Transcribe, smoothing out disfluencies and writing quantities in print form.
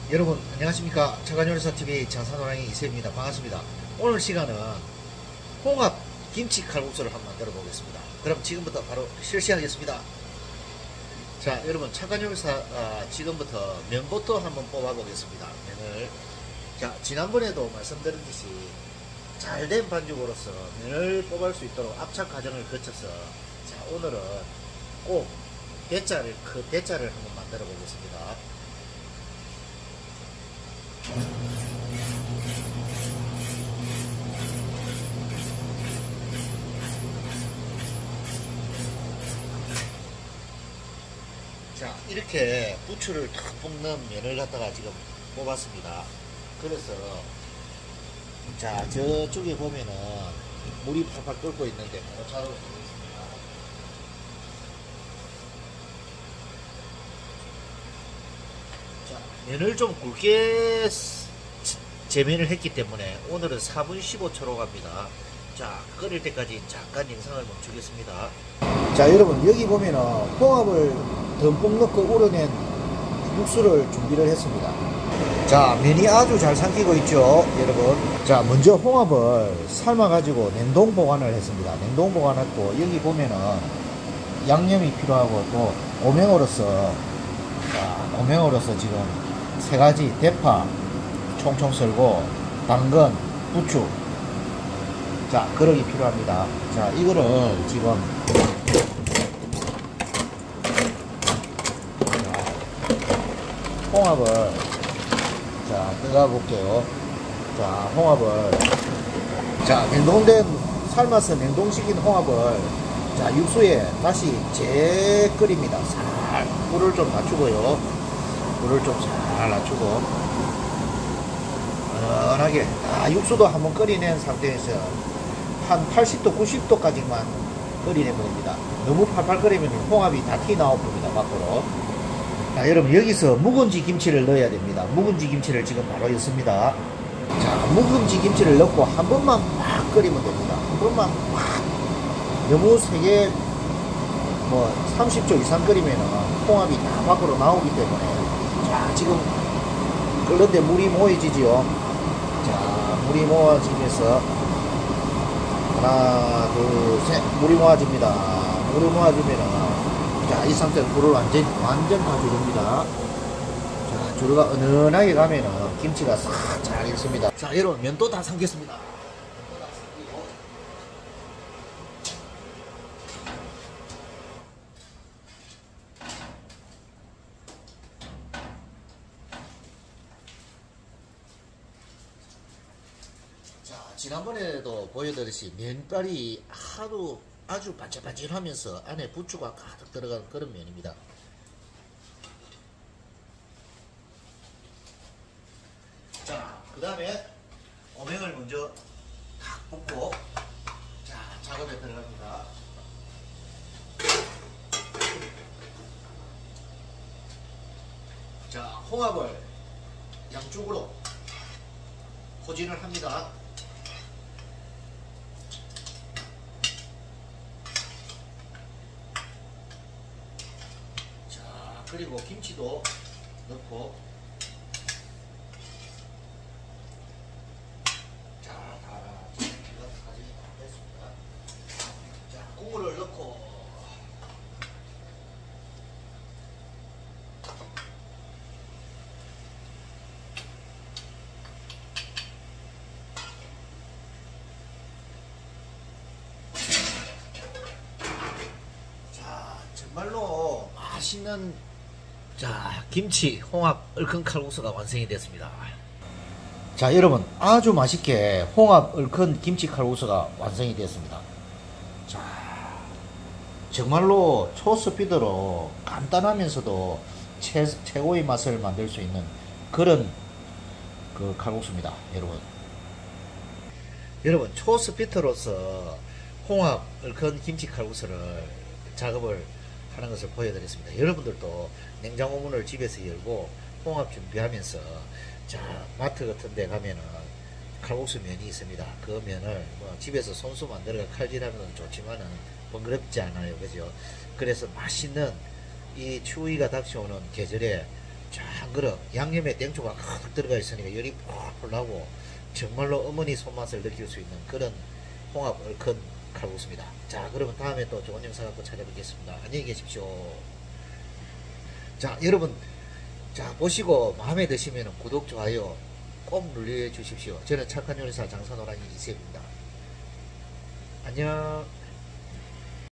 여러분 안녕하십니까. 차관요리사TV 장사노랑이 이세입니다. 반갑습니다. 오늘 시간은 홍합 김치 칼국수를 한번 만들어 보겠습니다. 그럼 지금부터 바로 실시하겠습니다. 자, 여러분 차관요리사 지금부터 면부터 한번 뽑아 보겠습니다. 면을, 자, 지난번에도 말씀드렸듯이 잘된 반죽으로서 면을 뽑을 수 있도록 압착 과정을 거쳐서, 자, 오늘은 꼭 대짜를 한번 만들어 보겠습니다. 자, 이렇게 부추를 탁 볶는 면을 갖다가 지금 뽑았습니다. 그래서 자, 저쪽에 보면은 물이 팔팔 끓고 있는데 바로 자로 보겠습니다. 자, 면을 좀 굵게 재면을 했기 때문에 오늘은 4분 15초로 갑니다. 자, 끓일 때까지 잠깐 영상을 멈추겠습니다. 자, 여러분 여기 보면은 홍합을 듬뿍 넣고 우려낸 육수를 준비를 했습니다. 자, 면이 아주 잘 삼키고 있죠, 여러분. 자, 먼저 홍합을 삶아 가지고 냉동 보관을 했습니다. 냉동 보관했고, 여기 보면은 양념이 필요하고 또 고명으로서, 자, 고명으로서 지금 세 가지 대파 총총 썰고, 당근, 부추, 자, 그릇이 필요합니다. 자, 이거를 지금 홍합을, 자, 들어가 볼게요. 자, 홍합을, 자, 냉동된, 삶아서 냉동시킨 홍합을, 자, 육수에 다시 재끓입니다. 살, 불을 좀 낮추고요. 불을 좀 잘 낮추고, 은은하게, 육수도 한번 끓여낸 상태에서 한 80도, 90도까지만 끓이내면 됩니다. 너무 팔팔 끓이면 홍합이 다 튀 나옵니다, 밖으로. 자, 여러분 여기서 묵은지 김치를 넣어야 됩니다. 묵은지 김치를 지금 바로 넣습니다. 자, 묵은지 김치를 넣고 한 번만 막 끓이면 됩니다. 한 번만 막, 너무 세게 뭐 30초 이상 끓이면 홍합이 다 밖으로 나오기 때문에, 자, 지금 끓는데 물이 모여지지요. 자, 물이 모아지면서 하나 둘 셋, 물이 모아집니다. 물이 모아지면은, 자, 이 상태로 불을 완전 다 줄입니다. 자, 주르가 은은하게 가면은 김치가 싹 잘 익습니다. 자, 여러분 면도 다 삶겠습니다. 면도 다 삶기고. 자, 지난번에도 보여드렸듯이 면발이 아주 반질반질하면서 안에 부추가 가득 들어간 그런 면입니다. 자, 그 다음에 오명을 먼저 탁 붓고, 자, 작업에 들어갑니다. 자, 홍합을 양쪽으로 포진을 합니다. 그리고 김치도 넣고, 자, 다 됐습니다. 자, 국물을 넣고, 자, 정말로 맛있는, 자, 김치 홍합 얼큰 칼국수가 완성이 됐습니다. 자, 여러분 아주 맛있게 홍합 얼큰 김치 칼국수가 완성이 됐습니다. 자, 정말로 초스피드로 간단하면서도 최고의 맛을 만들 수 있는 그런 그 칼국수입니다. 여러분 초스피드로서 홍합 얼큰 김치 칼국수를 작업을 하는 것을 보여드렸습니다. 여러분들도 냉장고 문을 집에서 열고 홍합 준비하면서, 자, 마트 같은 데 가면은 칼국수 면이 있습니다. 그 면을 뭐 집에서 손수 만들어 칼질하면 좋지만은 번거롭지 않아요. 그죠? 그래서 맛있는 이 추위가 닥쳐오는 계절에 자, 한 그릇. 양념에 땡초가 가득 들어가 있으니까 열이 펄펄 나고 정말로 어머니 손맛을 느낄 수 있는 그런 홍합 얼큰 칼국수입니다. 자, 그러면 다음에 또 좋은 영상 갖고 찾아뵙겠습니다. 안녕히 계십시오. 자, 여러분, 자, 보시고 마음에 드시면 구독, 좋아요 꼭 눌러주십시오. 저는 착한 요리사 장선호랑이 이세입니다. 안녕.